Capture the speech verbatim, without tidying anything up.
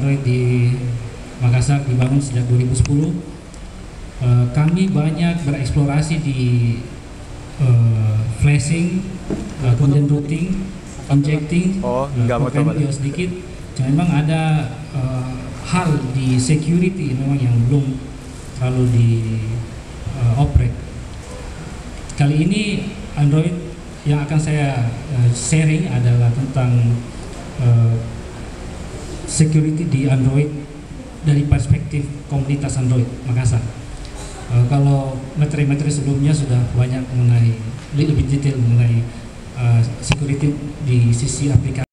Android di Makassar dibangun sejak dua ribu sepuluh. Uh, kami banyak bereksplorasi di uh, flashing, uh, kemudian routing, injecting, oh, uh, programming juga sedikit. Cuma memang ada uh, hal di security memang yang belum terlalu di uh, operate. Kali ini Android yang akan saya uh, sharing adalah tentang uh, security di Android dari perspektif komunitas Android Makassar. Uh, kalau materi-materi sebelumnya sudah banyak mengenai lebih detail mengenai uh, security di sisi aplikasi.